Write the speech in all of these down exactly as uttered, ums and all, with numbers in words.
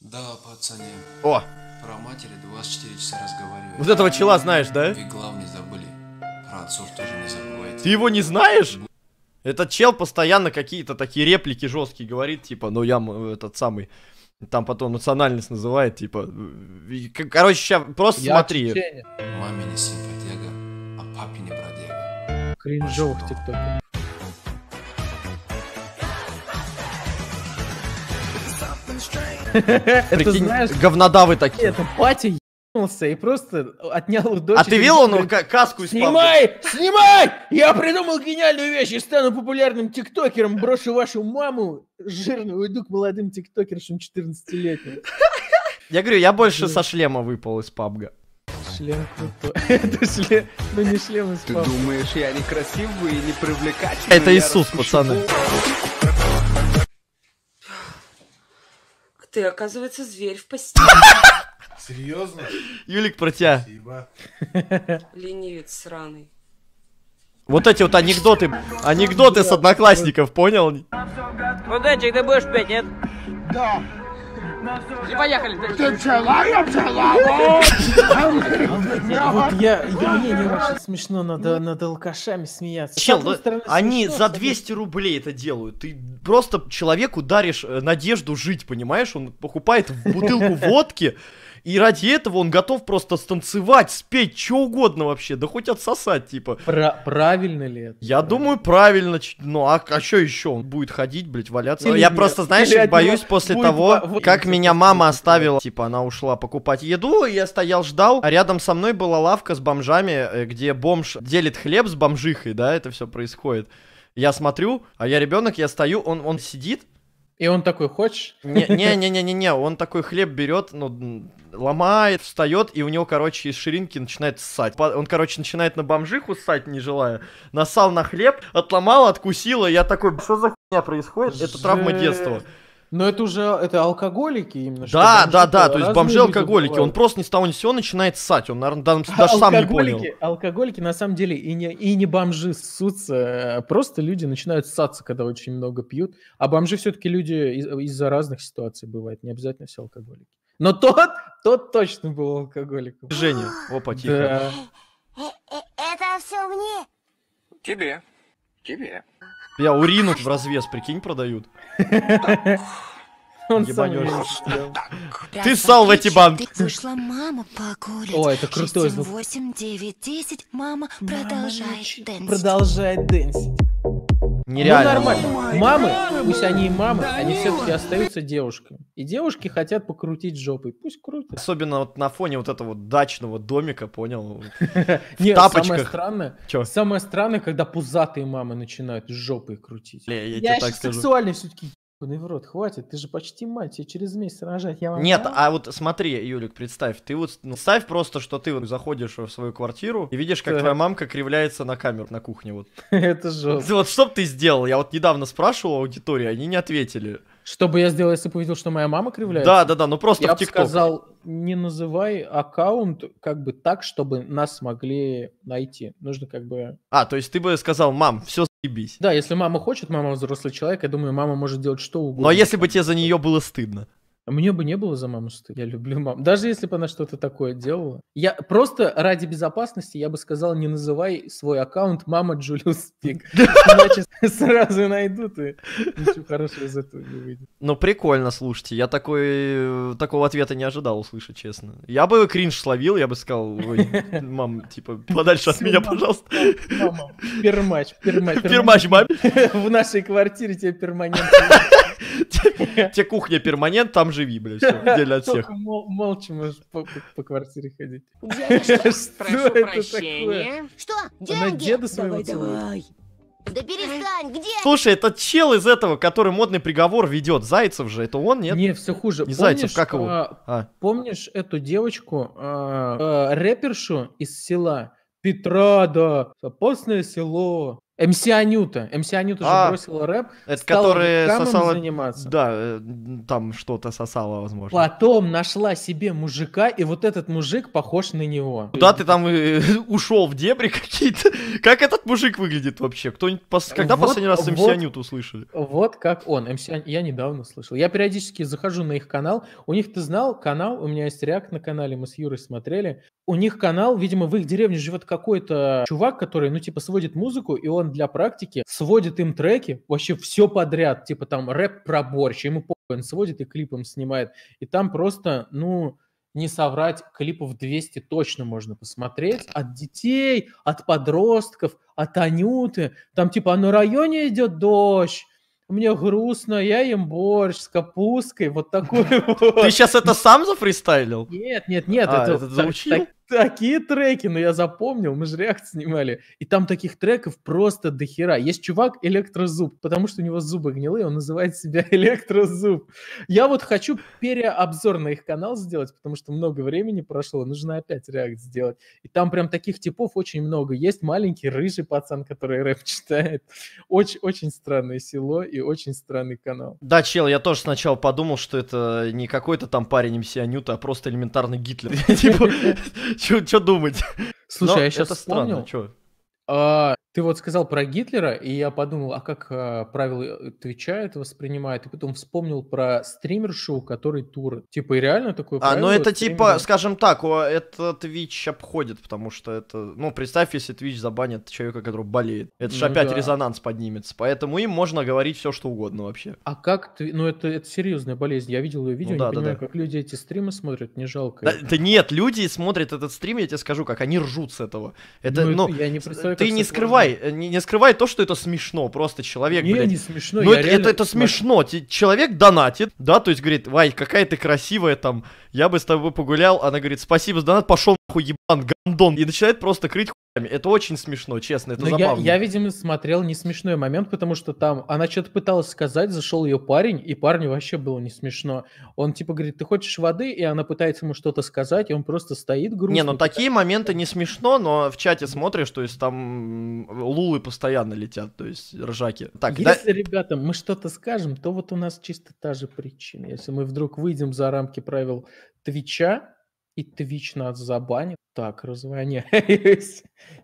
Да, пацаны. О! Про матери двадцать четыре часа разговариваю. Вот этого чела знаешь, да? Вы главное забыли. Про отцов тоже не забывайте. Ты его не знаешь? Этот чел постоянно какие-то такие реплики жесткие говорит, типа, ну я этот самый, там потом национальность называет, типа, короче, сейчас просто я смотри. Чеченя. Маме не симпатяга, а папе не бродяга. Кринжовых тиктоков. Это, знаешь, говнодавы такие. Это батя ебнулся и просто отнял у дочери. А ты видел, он каску из Снимай! Снимай! Я придумал гениальную вещь и стану популярным тиктокером. Брошу вашу маму жирную, уйду к молодым тиктокершам четырнадцатилетним. Я говорю, я больше со шлема выпал из пабга. Шлем крутой. Это шлем, ну не шлем из пабга. Ты думаешь, я некрасивый и не привлекательный? Это Иисус, пацаны. Ты, оказывается, зверь в постели. Серьезно? Юлик, про тебя. Спасибо. Ленивец сраный. Вот эти вот анекдоты, анекдоты с одноклассников, понял? Вот Денчик, ты будешь петь, нет? Да. И поехали, Денчик. Ты пчела, я пчела. Вот я, я мне не очень смешно над, над алкашами смеяться. Чел, да, они смешно, за двести рублей это делают. Ты просто человеку даришь надежду жить, понимаешь? Он покупает бутылку водки, и ради этого он готов просто станцевать, спеть, что угодно вообще, да хоть отсосать, типа. Про правильно ли это? Я правильно. думаю, правильно. Ну, а, а что еще? Он будет ходить, блядь, валяться? Или я нет. просто, знаешь, Или боюсь после того, будет... как меня мама оставила. Типа, она ушла покупать еду, и я стоял, ждал, а рядом со мной была лавка с бомжами, где бомж делит хлеб с бомжихой, да, это все происходит. Я смотрю, а я ребенок, я стою, он, он сидит. И он такой, хочешь? Не-не-не-не-не, он такой хлеб берет, ну, ломает, встает, и у него, короче, из ширинки начинает ссать. Он, короче, начинает на бомжиху ссать, не желая. Насал на хлеб, отломал, откусил, и я такой, что за хуйня происходит? Это травма детства. Но это уже, это алкоголики именно. Да, да, да, то есть бомжи-алкоголики. Он просто ни с того ни с сего начинает ссать, он, наверное, даже, даже сам не понял. Алкоголики, на самом деле, и не, и не бомжи ссутся, просто люди начинают ссаться, когда очень много пьют. А бомжи все-таки люди из- из-за разных ситуаций бывают, не обязательно все алкоголики. Но тот, тот точно был алкоголиком. Женя, опа, тихо. Да. Это все мне. Тебе. Тебе. Я урину в развес, прикинь, продают. Он сам Ебанешься. Ты ссал в эти банки. Вышла мама покурить. О, это крутой звук. восемь, девять, десять. Мама продолжает дэнсить. Продолжает дэнсить. Нереально. Ну, нормально. Мамы, пусть они и мамы, они все-таки остаются девушками. И девушки хотят покрутить жопой. Пусть крутят. Особенно вот на фоне вот этого вот дачного домика, понял? Нет, тапочках. самое странное, Чё? самое странное, когда пузатые мамы начинают жопой крутить. Бля, я Я, тебе так сейчас скажу. сексуальный все-таки ебаный в рот, хватит, ты же почти мать, тебе через месяц рожать. Я вам Нет, дам. а вот смотри, Юлик, представь, ты вот ну, ставь просто, что ты вот заходишь в свою квартиру и видишь, как Так. твоя мамка кривляется на камеру на кухне вот. Это жестко. Вот что бы ты сделал? Я вот недавно спрашивал аудиторию, они не ответили. Что бы я сделал, если бы увидел, что моя мама кривляется? Да, да, да, ну просто Я в бы ТикТок. сказал, не называй аккаунт как бы так, чтобы нас смогли найти. Нужно как бы... А, то есть ты бы сказал, мам, все заебись. Да, если мама хочет, мама взрослый человек, я думаю, мама может делать что угодно. Но если бы тебе за нее было стыдно. Мне бы не было за маму стыдно. Я люблю маму. Даже если бы она что-то такое делала. Я просто ради безопасности я бы сказал, не называй свой аккаунт мама Джулиус Пик. Иначе сразу найдут, и ничего хорошего из этого не выйдет. Ну прикольно, слушайте, я такой, такого ответа не ожидал услышать, честно. Я бы кринж словил, я бы сказал, ой, мам, типа, подальше от меня, пожалуйста. Мама, пермач, пермач. Пермач маме. В нашей квартире тебе перманент. Тебе кухня перманент, там живи, бля, все, отдельно от всех. Только мол- молча можешь по, по- по квартире ходить. Прошу Что это такое? Что? Она Деньги? деда своего Давай, целует. давай. Да перестань, где? Слушай, этот чел из этого, который модный приговор ведет, Зайцев же, это он, нет? Не, все хуже. Не Помнишь, Зайцев, как его? а, А. Помнишь эту девочку, а, а, рэпершу из села Петрада, опасное село. эм си Анюта. эм си Анюта же А, бросила рэп, Это стала которая вебкамом сосала... заниматься. Да, э, там что-то сосала, возможно. Потом нашла себе мужика, и вот этот мужик похож на него. Куда ты там э, ушел в дебри какие-то? Как этот мужик выглядит вообще? Кто-нибудь пос- Когда Вот- последний раз эм си вот- Анюту услышали? Вот как он. эм си Ан- Я недавно слышал. Я периодически захожу на их канал. У них, ты знал, канал, у меня есть реакт на канале, мы с Юрой смотрели. У них канал, видимо, в их деревне живет какой-то чувак, который, ну, типа, сводит музыку, и он для практики сводит им треки, вообще все подряд, типа, там, рэп про борщ, ему похуй, он сводит и клипом снимает. И там просто, ну, не соврать, клипов двести точно можно посмотреть. От детей, от подростков, от Анюты. Там, типа, а на районе идет дождь, мне грустно, я ем борщ с капусткой, вот такой вот. Ты сейчас это сам зафристайлил? Нет, нет, нет, А, это, это так- заучил? так- такие треки, но я запомнил, мы же реакт снимали. И там таких треков просто дохера. Есть чувак Электрозуб, потому что у него зубы гнилые, он называет себя Электрозуб. Я вот хочу переобзор на их канал сделать, потому что много времени прошло, нужно опять реакт сделать. И там прям таких типов очень много. Есть маленький рыжий пацан, который рэп читает. Очень, очень странное село и очень странный канал. Да, чел, я тоже сначала подумал, что это не какой-то там парень эм си Анюта, а просто элементарный Гитлер. Типа, что думать? Слушай, Но я сейчас это странно, вспомнил. чё? А, ты вот сказал про Гитлера, и я подумал, а как а, правила Твича это воспринимает, и потом вспомнил про стримершу, который турит. Типа, и реально такое А, ну правило это стримеры- типа, скажем так, о, это Twitch обходит, потому что это, ну, представь, если Twitch забанит человека, который болеет. Это же Ну опять да. резонанс поднимется, поэтому им можно говорить все, что угодно вообще. А как ты... Ну, это, это серьезная болезнь. Я видел ее видео, Ну да, не да, понимаю, да. как люди эти стримы смотрят, не жалко. Да, их. да нет, люди смотрят этот стрим, я тебе скажу, как они ржут с этого. Это, Ну, ну, это я не представляю, ты как не с этого скрывай, э, не, не скрывай то, что это смешно, просто человек, Не, блядь. не смешно. Ну, я это, реально это, это смотрю. смешно. Те- Человек донатит, да, то есть говорит, Вай, какая ты красивая там, я бы с тобой погулял. Она говорит, спасибо за донат, пошел нахуй, ебан, гандон. И начинает просто крыть хуями. Это очень смешно, честно, это Но я, забавно. я, видимо, смотрел не смешной момент, потому что там она что-то пыталась сказать, зашел ее парень, и парню вообще было не смешно. Он типа говорит, ты хочешь воды? И она пытается ему что-то сказать, и он просто стоит грустный. Не, ну такие моменты не смешно, но в чате смотришь, то есть там м, лулы постоянно летят, то есть ржаки. Так, да- Если, ребята, мы что-то скажем, то вот у нас чисто та же причина. Если мы вдруг выйдем за рамки правил Твича, и Твич нас забанит, так раззвоняюсь.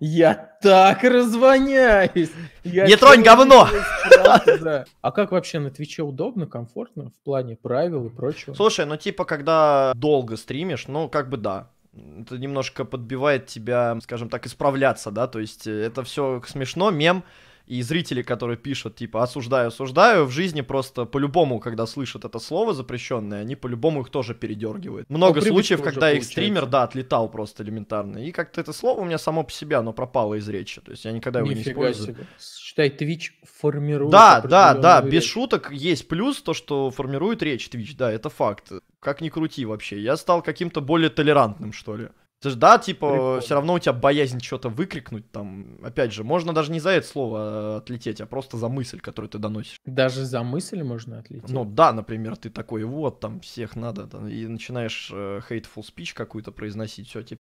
Я так раззвоняюсь. Я Не тронь всё говно! сразу, да. А как вообще на Твиче удобно, комфортно в плане правил и прочего? Слушай, ну типа, когда долго стримишь, ну как бы да. Это немножко подбивает тебя, скажем так, исправляться, да, то есть э, это все смешно, мем, и зрители, которые пишут, типа, осуждаю, осуждаю, в жизни просто по-любому, когда слышат это слово запрещенное, они по-любому их тоже передергивают. Много привычка случаев, уже когда их получается. стример, да, отлетал просто элементарно, и как-то это слово у меня само по себе, оно пропало из речи, то есть я никогда его не Нифига использую. себе. Считай, Twitch формирует Да, да, да, определенную без речь. шуток есть плюс, то, что формирует речь Twitch, да, это факт. Как ни крути вообще, я стал каким-то более толерантным, что ли. Ты ж, да, типа, Прикольно. все равно у тебя боязнь что-то выкрикнуть, там, опять же, можно даже не за это слово э, отлететь, а просто за мысль, которую ты доносишь. Даже за мысль можно отлететь. Ну да, например, ты такой, вот, там, всех надо, там, и начинаешь э, hateful speech какую-то произносить, все, типа.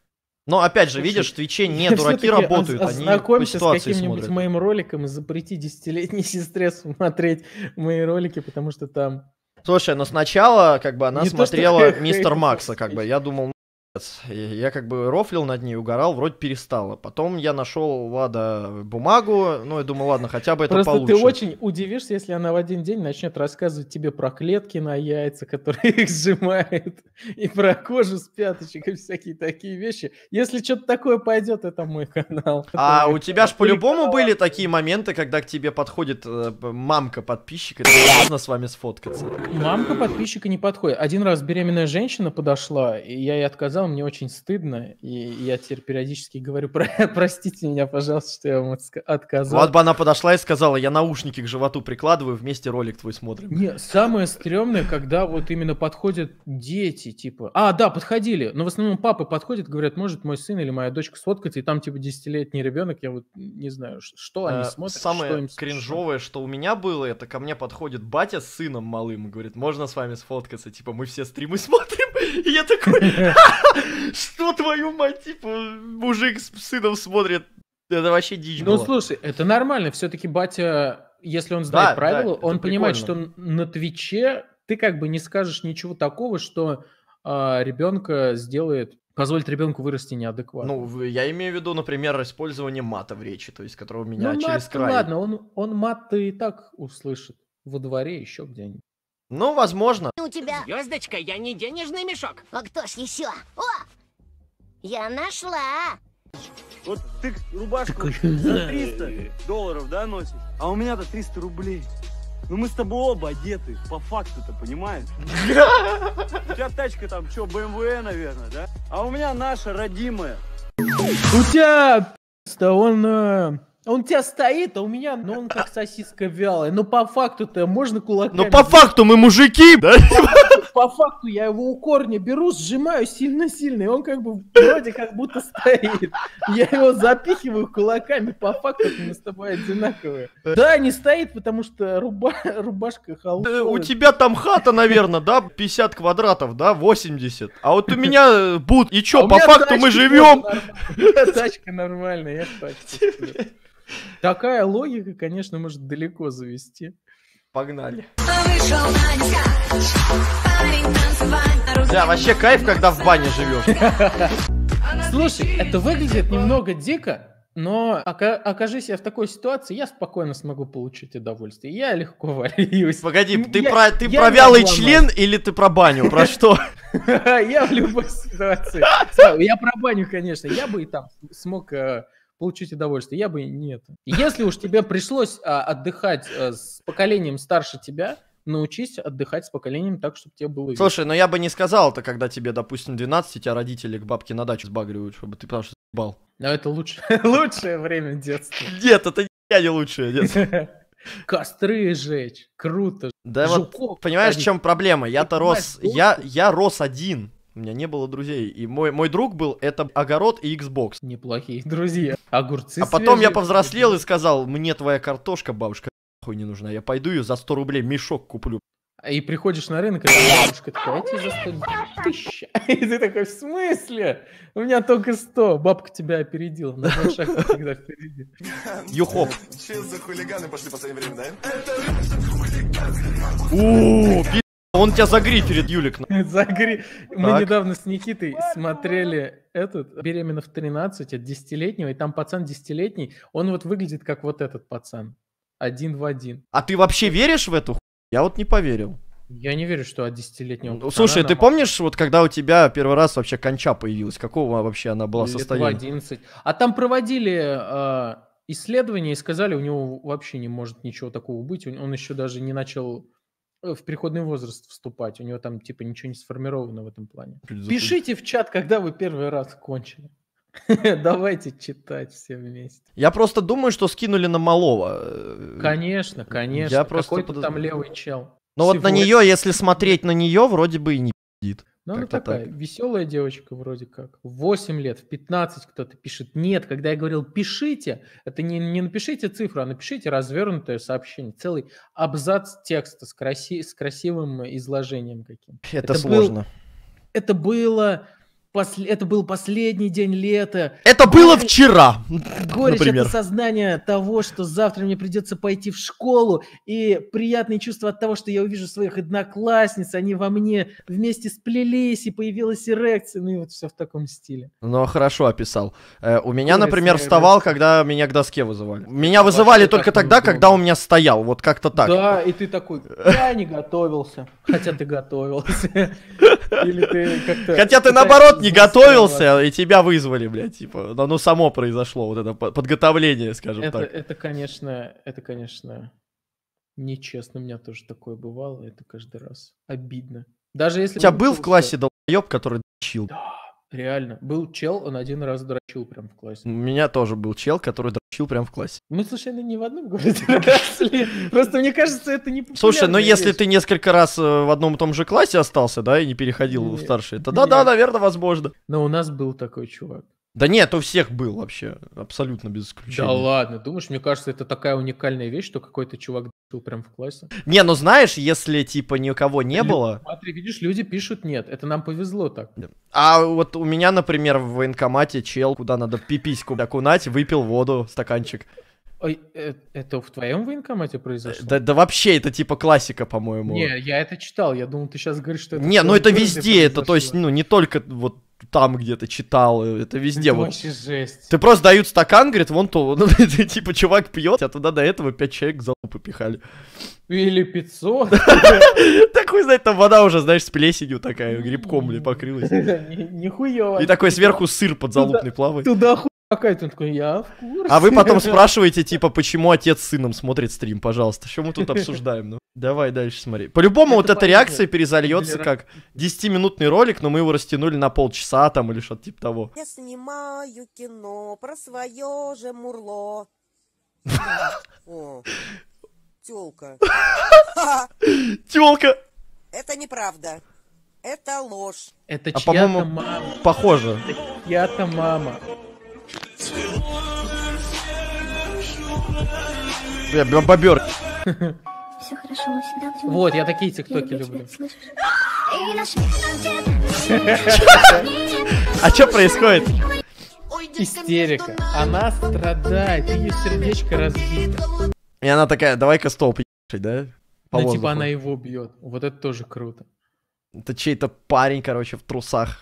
Но опять же, Слушай, видишь, в Твиче не Я дураки всё-таки работают, оз- они по ознакомься с ситуации каким-нибудь смотрят. моим роликом и запрети десятилетней сестре смотреть мои ролики, потому что там... Слушай, но сначала, как бы, она Не то, что смотрела хей- Мистер hateful Макса, как бы, speech. я думал, и я как бы рофлил над ней, угорал, вроде перестала. Потом я нашел, ладно, бумагу, ну, я думаю, ладно, хотя бы это Просто получше. ты очень удивишься, если она в один день начнет рассказывать тебе про клетки на яйца, которые их сжимают, и про кожу с пяточек, и всякие такие вещи. Если что-то такое пойдет, это мой канал. А Это у мой тебя ж канал. по-любому были такие моменты, когда к тебе подходит э, п- мамка подписчика, и такая, можно с вами сфоткаться? Мамка подписчика не подходит. Один раз беременная женщина подошла, и я ей отказал, мне очень стыдно, и я теперь периодически говорю, «Про- простите меня, пожалуйста, что я вам отска- отказал. Вот бы она подошла и сказала, я наушники к животу прикладываю, вместе ролик твой смотрим. Не, самое стрёмное, когда вот именно подходят дети, типа... А, да, подходили, но в основном папы подходят, говорят, может мой сын или моя дочка сфоткаться, и там типа десятилетний ребенок, я вот не знаю, ш- что они Э, смотрят, что Самое им смешно. кринжовое, что у меня было, это ко мне подходит батя с сыном малым и говорит, можно с вами сфоткаться, типа, мы все стримы смотрим, и я такой, что твою мать, типа, мужик с сыном смотрит, Это вообще дичь Ну, была. слушай, это нормально. Все-таки батя, если он знает Да, правила, да, это он понимает, прикольно. что на Твиче ты как бы не скажешь ничего такого, что а, ребенка сделает, позволит ребенку вырасти неадекватно. Ну, в- я имею в виду, например, использование мата в речи, то есть, которого меня Ну, через мат, край. ладно, он, он мат-то и так услышит во дворе, еще где-нибудь. Ну, возможно. У тебя... Звездочка, я не денежный мешок. А кто ж еще? О! Я нашла! Вот ты рубашку за триста долларов, да, носишь? А у меня-то триста рублей. Ну мы с тобой оба одеты, по факту-то, понимаешь? У тебя тачка там, что, бэ эм вэ, наверное, да? А у меня наша родимая. У тебя, пи***ста, он, э, он у тебя стоит, а у меня, ну, он как сосиска вялая. Но по факту-то можно кулаками... Но по факту мы мужики, да? По факту я его у корня беру, сжимаю сильно-сильно, и он как бы вроде как будто стоит. Я его запихиваю кулаками, по факту мы с тобой одинаковые. Да, не стоит, потому что руба... рубашка Да, холодная. у тебя там хата, наверное, да, пятьдесят квадратов, да, восемьдесят. А вот у меня бут. И А чё, у по меня факту тачка мы тоже живем? нормальная. У меня тачка нормальная, я в тачке сплю. Такая логика, конечно, может далеко завести. Погнали. Да, вообще кайф, когда в бане живешь. Слушай, это выглядит немного дико, но ока- окажись я в такой ситуации, я спокойно смогу получить удовольствие. Я легко вольюсь. Погоди, ты Я- про, ты я про не вялый обломаюсь. член или ты про баню? Про что? Я в любой ситуации. Слава, Я про баню, конечно. Я бы и там смог э, получить удовольствие. Я бы не это. Если уж тебе пришлось а, отдыхать а, с поколением старше тебя, научись отдыхать с поколением так, чтобы тебе было весело. Слушай, ну я бы не сказал это, когда тебе, допустим, двенадцать, и тебя родители к бабке на дачу сбагривают, чтобы ты потому что ебал. Но это лучше, лучшее время детства. Нет, это я не лучшее, нет. Костры жечь. Круто. Да вот, Жуков понимаешь, в ходить. чем проблема? Я-то понимаешь, рос, доступ. я, я рос один, у меня не было друзей, и мой, мой друг был, это огород и Xbox. Неплохие друзья. Огурцы А потом я свежие. повзрослел и сказал, мне твоя картошка, бабушка, нахуй не нужна, я пойду ее за сто рублей мешок куплю. И приходишь на рынок, и бабушка такая, я тебе за сто тысяч. И ты такой, в смысле? У меня только сто. Бабка тебя опередила. На два шага всегда впереди. Юхоп. Че за хулиганы пошли в последнее время, да? Ууу, пи***, он тебя загриферит, Юлик. Загри... Мы Так. недавно с Никитой смотрели этот «Беременна в тринадцать» от десятилетнего, и там пацан десятилетний, он вот выглядит как вот этот пацан. Один в один. А ты вообще веришь в эту хуйню? Я вот не поверил. Я не верю, что от десятилетнего Ну, пацана слушай, ты нам помнишь, вот когда у тебя первый раз вообще конча появилась, какого вообще она была лет в состояния? одиннадцать. А там проводили э, исследования и сказали, у него вообще не может ничего такого быть. Он он еще даже не начал э, в переходный возраст вступать. У него там типа ничего не сформировано в этом плане. Что это за Пишите в чат, когда вы первый раз кончили. Давайте читать все вместе. Я просто думаю, что скинули на малого. э, Конечно, конечно. Я просто Какой-то подоз- там левый чел. Но вот на Всего нее, если смотреть на нее, вроде бы и не пиздит. Ну, она Как-то такая так. веселая девочка вроде как. В восемь лет, в пятнадцать кто-то пишет. Нет, когда я говорил пишите, это не, не напишите цифру, а напишите развернутое сообщение. Целый абзац текста с, краси- с красивым изложением каким. Это, Это был- сложно. Это было... после- Это был последний день лета. Это было Горечь- вчера. Горечь Например. это сознание того, что завтра мне придется пойти в школу, и приятные чувства от того, что я увижу своих одноклассниц, они во мне вместе сплелись, и появилась эрекция, ну и вот все в таком стиле. Ну, хорошо описал. Э, у меня, Курицкая например, вставал, эрекция. когда меня к доске вызывали. Меня вызывали Вообще только как тогда, неудобно. когда он у меня стоял. Вот как-то так. Да, и ты такой, я не готовился, хотя ты готовился. Или ты как-то... Хотя ты, пытаешься наоборот, не заскрывать. готовился, и тебя вызвали, блядь. Типа, ну, оно само произошло, вот это по- подготовление, скажем Это, так. это, конечно, это, конечно, нечестно. У меня тоже такое бывало. Это каждый раз обидно. Даже если... У тебя бы был в учился- классе долбоеб, который дрочил? Реально. Был чел, он один раз дрочил прям в классе. У меня тоже был чел, который дрочил прям в классе. Мы случайно не в одном городе росли. Просто мне кажется, это не Слушай, ну популярная если вещь. ты несколько раз э, в одном и том же классе остался, да, и не переходил в Нет, старший, тогда да, нет. наверное, возможно. Но у нас был такой чувак. Да нет, у всех был вообще, абсолютно без исключения. Да ладно, думаешь, мне кажется, это такая уникальная вещь, что какой-то чувак был прям в классе. Не, ну знаешь, если типа никого не Лю- было... Смотри, видишь, люди пишут нет, это нам повезло так. А вот у меня, например, в военкомате чел, куда надо пипиську окунать, выпил воду, стаканчик. Ой, э- это в твоем военкомате произошло? Да, да вообще, это типа классика, по-моему. Не, я это читал, я думал, ты сейчас говоришь, что это... Не, в ну твоем это городе везде, это, то есть, произошло. ну, не только вот там где-то читал, это везде. Это Вот. вообще жесть. Ты просто дают стакан, говорит, вон то, ну, ты, типа, чувак пьет, а туда до этого пять человек за лупы пихали. Или пятьсот. Такой, знаешь, там вода уже, знаешь, с плесенью такая, грибком ли покрылась. Ни- Нихуёво. И такой сверху сыр подзалупный плавает. Туда хуй какая-то, он такой, я в курсе. А вы потом спрашиваете, типа, почему отец с сыном смотрит стрим, пожалуйста. Что мы тут обсуждаем? Ну, давай дальше смотри. По-любому Это вот эта понятно. реакция перезальется Для- как десятиминутный ролик, но мы его растянули на полчаса там или что-то типа того. Я снимаю кино про свое же мурло. О, тёлка. Тёлка! Это неправда. Это ложь. Это А чья-то по-моему, мама. похоже. Чья-то мама. Бля, б- бобер. Все хорошо, мы всегда будем... Вот, я такие Я тиктоки люблю люблю. тебя, слышишь? И наш мир А что происходит? Истерика. Она страдает, ее сердечко разбито. И она такая, давай-ка столб ебашить, да? По Ну, воздуху. типа она его бьет. Вот это тоже круто. Это чей-то парень, короче, в трусах.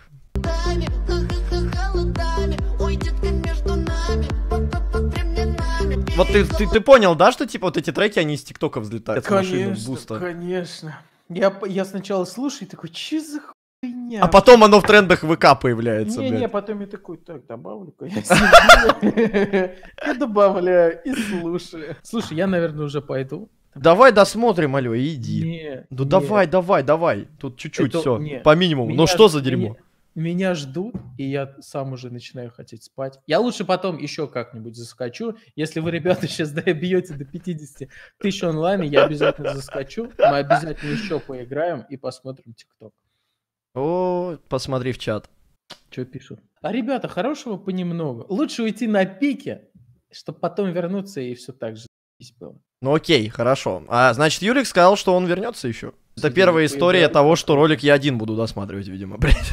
Вот ты, ты, ты понял, да, что типа вот эти треки, они из ТикТока взлетают с машины буста? конечно. Я, п- я сначала слушаю и такой, че за хуйня? А потом оно в трендах ВК появляется, Не-не, блядь. потом я такой, так, добавлю-ка я себе. Я добавляю и слушаю. Слушай, я, наверное, уже пойду. Давай досмотрим, алё, иди. Не, Ну не. давай, давай, давай. Тут чуть-чуть Это- все, не. по минимуму. Меня Ну что ж- за дерьмо? Меня, меня ждут, и я сам уже начинаю хотеть спать. Я лучше потом еще как-нибудь заскочу. Если вы, ребята, сейчас добьете до пятидесяти тысяч онлайн, я обязательно заскочу. Мы обязательно еще поиграем и посмотрим ТикТок. О, посмотри в чат. Что пишут? А, ребята, хорошего понемногу. Лучше уйти на пике, чтобы потом вернуться и все так же было. Ну окей, хорошо. А значит, Юрик сказал, что он вернется еще. Это Сидим, первая история поиграем. того, что ролик я один буду досматривать, видимо, блядь.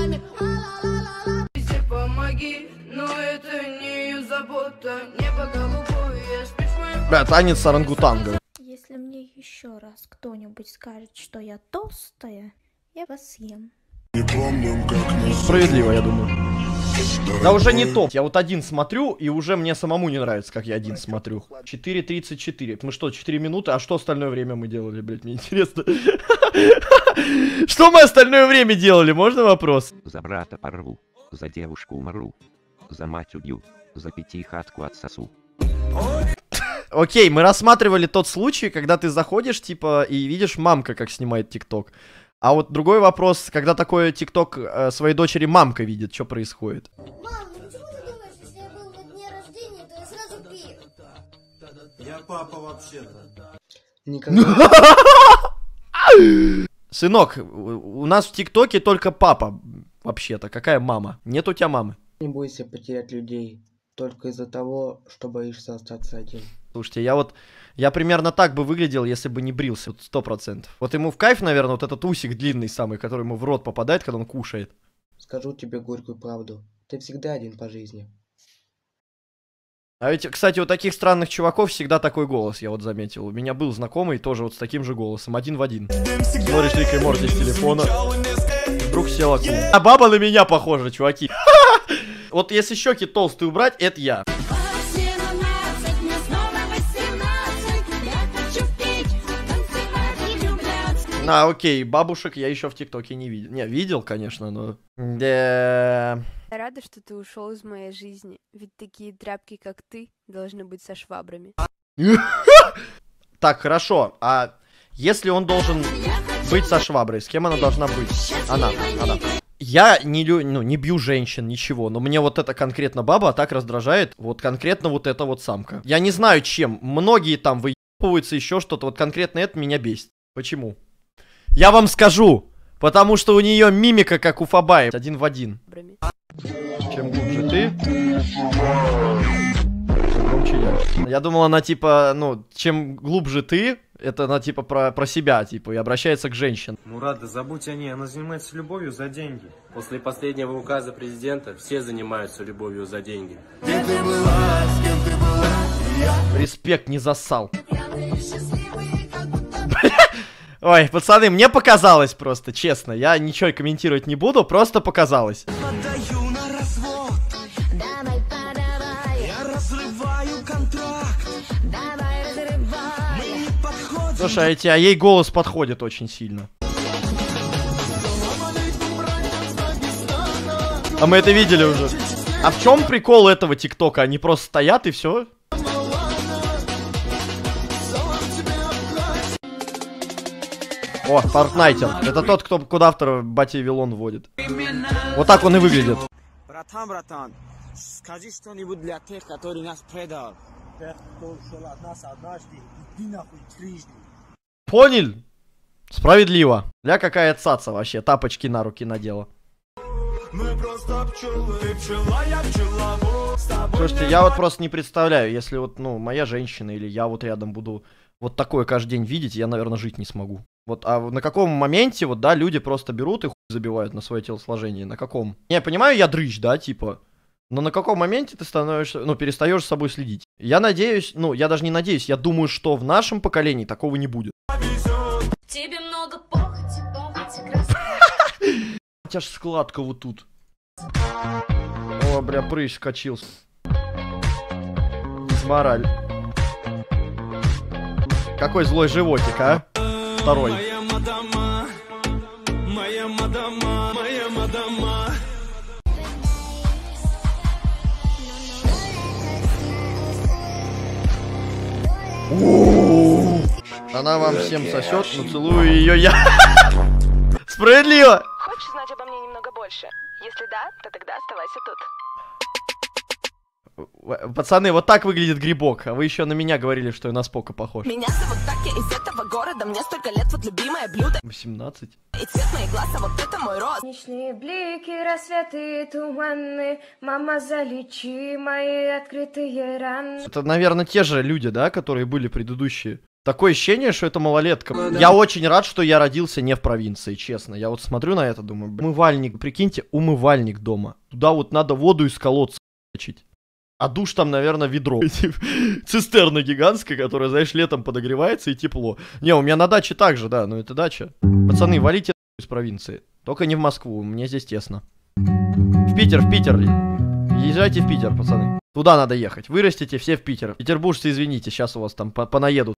Помоги, но это не ее забота. Небо голубое, спишь в моем... Бля, танец с орангутангом. Если мне еще раз кто-нибудь скажет, что я толстая, я вас съем. Справедливо, я думаю. Да уже не то. Я вот один смотрю, и уже мне самому не нравится, как я один смотрю. четыре тридцать четыре. Мы что, четыре минуты? А что остальное время мы делали, блядь? Мне интересно. Что мы остальное время делали? Можно вопрос? За брата порву, за девушку умру, за мать убью, за пятихатку отсосу. Окей, мы рассматривали тот случай, когда ты заходишь, типа, и видишь мамка, как снимает ТикТок. А вот другой вопрос, когда такое ТикТок э, своей дочери мамка видит, что происходит? Мам, ну почему ты думаешь, если я был на дне рождения, то я сразу пил? Я папа вообще-то. Сынок, у у нас в ТикТоке только папа, вообще-то. Какая мама? Нет у тебя мамы. Не бойся потерять людей только из-за того, что боишься остаться один. Слушайте, я вот, я примерно так бы выглядел, если бы не брился, вот сто процентов. Вот ему в кайф, наверное, вот этот усик длинный самый, который ему в рот попадает, когда он кушает. Скажу тебе горькую правду. Ты всегда один по жизни. А ведь, кстати, у таких странных чуваков всегда такой голос, я вот заметил. У меня был знакомый тоже вот с таким же голосом, один в один. Смотришь Рик и Морти с телефона, вдруг села кум. А баба на меня похожа, чуваки. Вот если щеки толстые убрать, это я. А, окей, бабушек я еще в ТикТоке не видел. Не, видел, конечно, но... Да... Я рада, что ты ушел из моей жизни, ведь такие тряпки, как ты, должны быть со швабрами. Так, хорошо, а если он должен быть со шваброй, с кем она должна быть? Она, она. Я не, лю... ну, не бью женщин, ничего, но мне вот эта конкретно баба так раздражает, вот конкретно вот эта вот самка. Я не знаю чем, многие там выебываются, еще что-то, вот конкретно это меня бесит. Почему? Я вам скажу, потому что у нее мимика как у Фабаев, один в один. Чем глубже ты... Громче я. Я думал, она типа, ну, чем глубже ты, это она типа про, про себя, типа, и обращается к женщинам. Мурат, да забудь о ней, она занимается любовью за деньги. После последнего указа президента все занимаются любовью за деньги. Где ты была, с кем ты была, я... Респект, не засал. Ой, пацаны, мне показалось просто, честно. Я ничего комментировать не буду, просто показалось. Слушайте, а ей голос подходит очень сильно. А мы это видели уже. А в чем прикол этого ТикТока? Они просто стоят и все? О, Фортнайтер. Это тот, кто куда автор Батя Вилон вводит. Вот так он и выглядит. Братан, братан, скажи что-нибудь для тех, которые нас предал. Тех, кто ушел от нас однажды, иди нахуй трижды. Понял? Справедливо. Ля какая цаца вообще, тапочки на руки надела. Мы просто пчелы, пчела, я пчеловод. Слушайте, я вот просто не представляю, если вот, ну, моя женщина или я вот рядом буду вот такое каждый день видеть, я, наверное, жить не смогу. Вот, а на каком моменте, вот, да, люди просто берут и хуй забивают на свое телосложение? На каком? Я понимаю, я дрыщ, да, типа. Но на каком моменте ты становишься, ну, перестаешь с собой следить? Я надеюсь, ну, я даже не надеюсь, я думаю, что в нашем поколении такого не будет. Тебе много похоти, похоти, У тебя ж складка вот тут. О, бля, прыщ скочил. Мораль. Какой злой животик, а? Второй. Моя мадама, моя мадама, моя мадама. Она вам всем сосет, но целую ее я. Справедливо. Хочешь знать обо мне немного больше? Если да, то тогда оставайся тут. Пацаны, вот так выглядит грибок. А вы еще на меня говорили, что я на Спока похож. Меня зовут так, я из этого города. Мне столько лет, вот любимое блюдо. восемнадцать. И цвет моих глаз, а вот это мой рост. Ночные блики, рассветы туманны. Мама, залечи мои открытые раны. Это, наверное, те же люди, да, которые были предыдущие. Такое ощущение, что это малолетка. Да. Я очень рад, что я родился не в провинции, честно. Я вот смотрю на это, думаю, умывальник, прикиньте, умывальник дома. Туда вот надо воду из колодца качать. А душ там, наверное, ведро. Цистерна гигантская, которая, знаешь, летом подогревается и тепло. Не, у меня на даче так же, да, но это дача. Пацаны, валите из провинции. Только не в Москву, мне здесь тесно. В Питер, в Питер. Езжайте в Питер, пацаны. Туда надо ехать. Вырастите все в Питер. Петербуржцы, извините, сейчас у вас там понаедут.